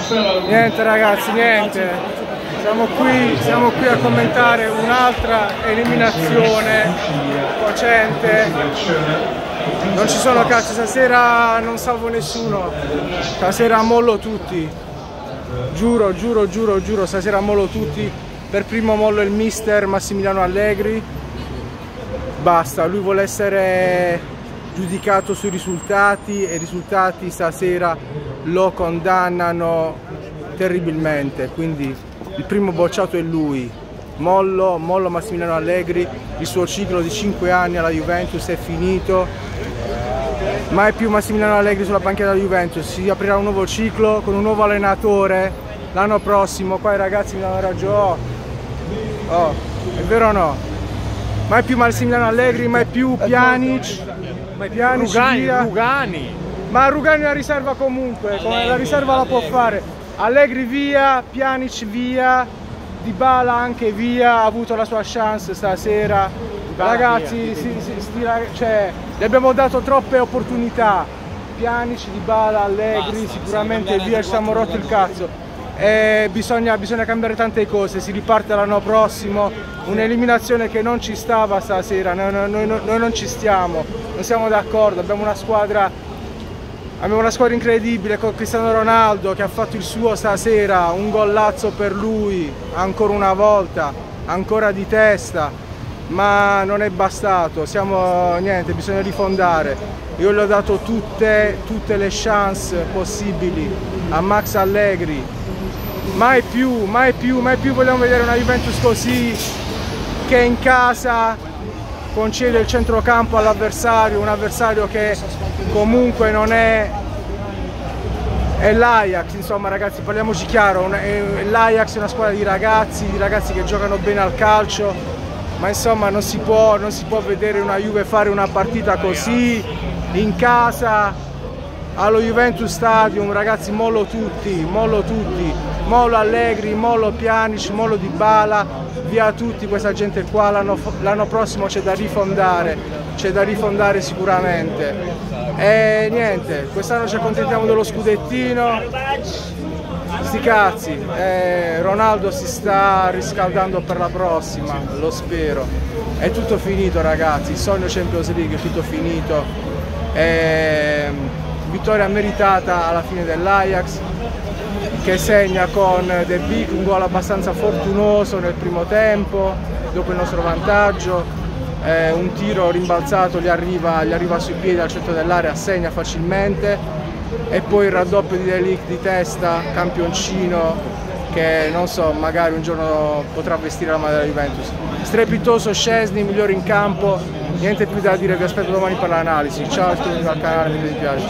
Niente ragazzi, niente. Siamo qui a commentare un'altra eliminazione cocente. Non ci sono calci, stasera non salvo nessuno. Stasera mollo tutti. Giuro, stasera mollo tutti. Per primo mollo il mister Massimiliano Allegri. Basta, lui vuole essere giudicato sui risultati e i risultati stasera lo condannano terribilmente, quindi il primo bocciato è lui. Mollo Massimiliano Allegri, il suo ciclo di 5 anni alla Juventus è finito, mai più Massimiliano Allegri sulla panchina della Juventus, si aprirà un nuovo ciclo con un nuovo allenatore l'anno prossimo. Qua i ragazzi mi danno ragione, oh, è vero o no? Mai più Massimiliano Allegri, mai più Pjanic, Rugani. Ma Rugani la riserva comunque, come la riserva la può fare. Allegri via, Pjanic via, Dybala anche via, ha avuto la sua chance stasera. Ragazzi, cioè, gli abbiamo dato troppe opportunità. Pjanic, Dybala, Allegri, sicuramente via, ci siamo rotti il cazzo. Bisogna cambiare tante cose, si riparte l'anno prossimo, un'eliminazione che non ci stava stasera, noi non ci stiamo, non siamo d'accordo, abbiamo una squadra incredibile con Cristiano Ronaldo che ha fatto il suo stasera, un gollazzo per lui, ancora una volta, ancora di testa, ma non è bastato, niente, bisogna rifondare. Io le ho dato tutte le chance possibili a Max Allegri. Mai più vogliamo vedere una Juventus così, che in casa concede il centrocampo all'avversario, un avversario che comunque non è l'Ajax, insomma ragazzi, parliamoci chiaro, l'Ajax è una squadra di ragazzi che giocano bene al calcio, ma insomma non si può vedere una Juve fare una partita così in casa allo Juventus Stadium. Ragazzi, mollo tutti, mollo Allegri, mollo Pjanic, mollo Dybala, via tutti questa gente qua. L'anno prossimo c'è da rifondare sicuramente. E niente, quest'anno ci accontentiamo dello scudettino, sti cazzi. Ronaldo si sta riscaldando per la prossima, lo spero. È tutto finito ragazzi, il sogno Champions League è tutto finito. Vittoria meritata alla fine dell'Ajax, che segna con De Beek un gol abbastanza fortunoso nel primo tempo, dopo il nostro vantaggio, un tiro rimbalzato gli arriva sui piedi al centro dell'area, segna facilmente, e poi il raddoppio di De Ligt di testa, campioncino, che non so, magari un giorno potrà vestire la maglia della Juventus. Strepitoso Szczęsny, migliore in campo, niente più da dire, vi aspetto domani per l'analisi. Ciao, iscrivetevi al canale, mi piace.